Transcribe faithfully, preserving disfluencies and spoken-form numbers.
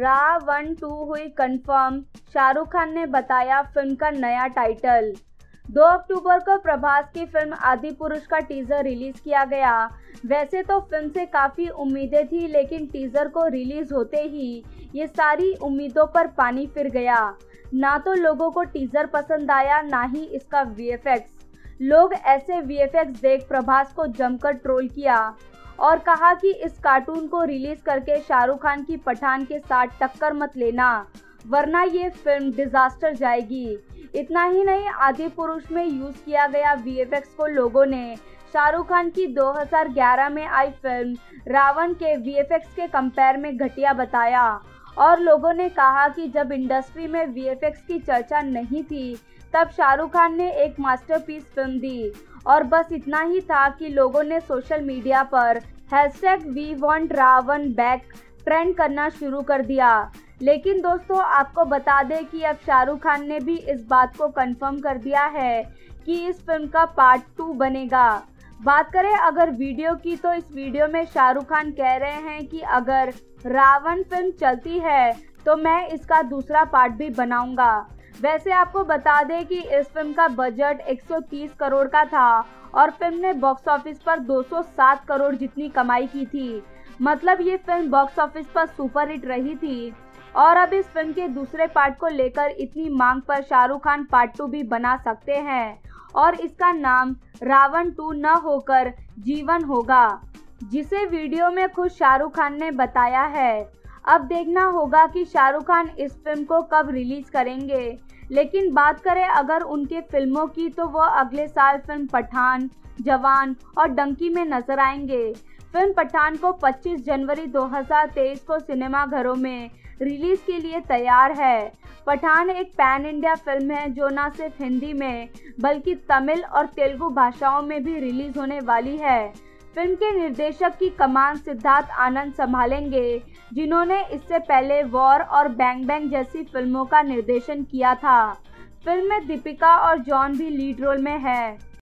Ravan two हुई कंफर्म, शाहरुख खान ने बताया फिल्म का नया टाइटल। दो अक्टूबर को प्रभास की फिल्म आदिपुरुष का टीजर रिलीज किया गया। वैसे तो फिल्म से काफ़ी उम्मीदें थी, लेकिन टीजर को रिलीज होते ही ये सारी उम्मीदों पर पानी फिर गया। ना तो लोगों को टीजर पसंद आया, ना ही इसका वीएफएक्स। लोग ऐसे वीएफएक्स देख प्रभास को जमकर ट्रोल किया और कहा कि इस कार्टून को रिलीज करके शाहरुख खान की पठान के साथ टक्कर मत लेना, वरना ये फिल्म डिजास्टर जाएगी। इतना ही नहीं, आदिपुरुष में यूज किया गया वीएफएक्स को लोगों ने शाहरुख खान की दो हज़ार ग्यारह में आई फिल्म रावण के वीएफएक्स के कंपेयर में घटिया बताया और लोगों ने कहा कि जब इंडस्ट्री में वीएफएक्स की चर्चा नहीं थी, तब शाहरुख खान ने एक मास्टरपीस फिल्म दी। और बस इतना ही था कि लोगों ने सोशल मीडिया पर hashtag we want Raavan back trend करना शुरू कर दिया। लेकिन दोस्तों, आपको बता दें कि अब शाहरुख खान ने भी इस बात को कंफर्म कर दिया है कि इस फिल्म का पार्ट टू बनेगा। बात करें अगर वीडियो की, तो इस वीडियो में शाहरुख खान कह रहे हैं कि अगर रावण फिल्म चलती है तो मैं इसका दूसरा पार्ट भी बनाऊंगा। वैसे आपको बता दें कि इस फिल्म का बजट एक सौ तीस करोड़ का था और फिल्म ने बॉक्स ऑफिस पर दो सौ सात करोड़ जितनी कमाई की थी। मतलब ये फिल्म बॉक्स ऑफिस पर सुपर हिट रही थी और अब इस फिल्म के दूसरे पार्ट को लेकर इतनी मांग पर शाहरुख खान पार्ट टू भी बना सकते हैं और इसका नाम रावण टू न होकर जीवन होगा, जिसे वीडियो में खुद शाहरुख खान ने बताया है। अब देखना होगा कि शाहरुख खान इस फिल्म को कब रिलीज करेंगे। लेकिन बात करें अगर उनके फिल्मों की, तो वो अगले साल फिल्म पठान, जवान और डंकी में नजर आएंगे। फिल्म पठान को पच्चीस जनवरी दो हज़ार तेईस को सिनेमाघरों में रिलीज के लिए तैयार है। पठान एक पैन इंडिया फिल्म है जो न सिर्फ हिंदी में बल्कि तमिल और तेलुगु भाषाओं में भी रिलीज होने वाली है। फिल्म के निर्देशक की कमान सिद्धार्थ आनंद संभालेंगे, जिन्होंने इससे पहले वॉर और बैंग बैंग जैसी फिल्मों का निर्देशन किया था। फिल्म में दीपिका और जॉन भी लीड रोल में है।